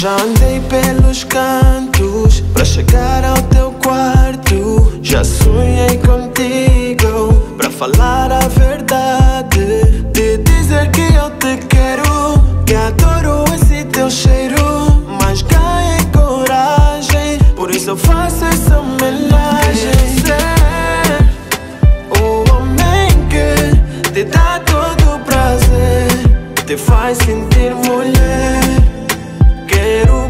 Já andei pelos cantos pra chegar ao teu quarto. Já sonhei contigo pra falar a verdade, de dizer que eu te quero, que adoro esse teu cheiro. Mas ganhei coragem, por isso eu faço essa homenagem. Ser o homem que te dá todo o prazer, te faz sentir mulher. Quero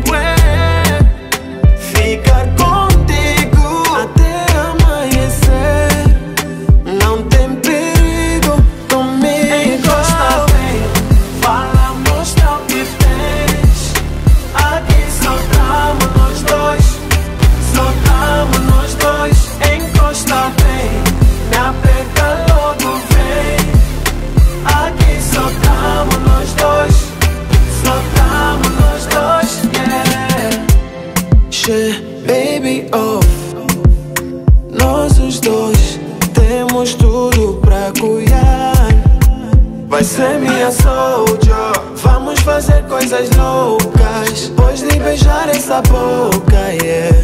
ficar contigo até amanhecer. Não tem perigo comigo. Encosta bem, fala, mostra o que tens. Aqui só estamos nós dois, só estamos nós dois. Encosta bem, me aperta logo, vem. Aqui só estamos nós dois, só estamos nós dois, yeah. Baby, oh, nós os dois temos tudo pra cuidar. Vai ser minha soldier, vamos fazer coisas loucas depois de beijar essa boca, yeah.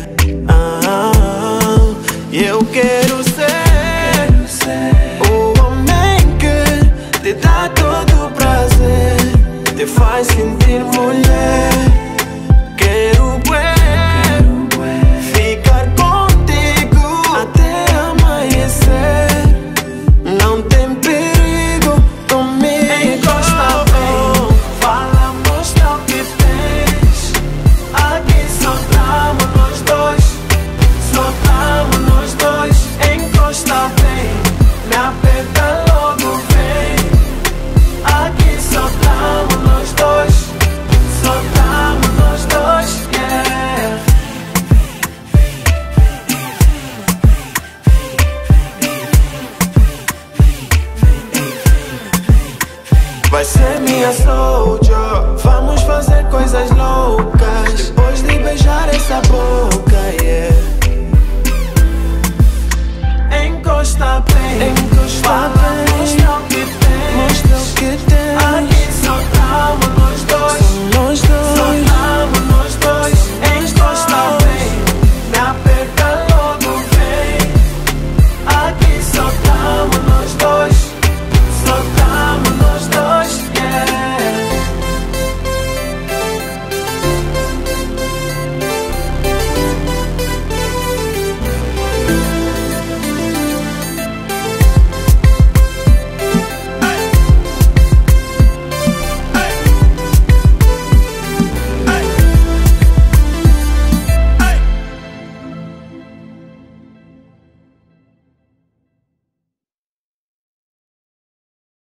Eu quero ser o homem que te dá todo o prazer, te faz sentir mulher. Quero ficar contigo até amanhecer. Não tem perigo comigo. Encosta bem, fala, mostra o que tens. Aqui só estamos nós dois, só estamos nós dois. Encosta bem, me aperta logo, vem. Aqui só estamos nós dois, só estamos nós dois, yeah. Vai ser minha soldier, vamos fazer coisas loucas depois de beijar essa boca, yeah. Encosta bem, encosta bem.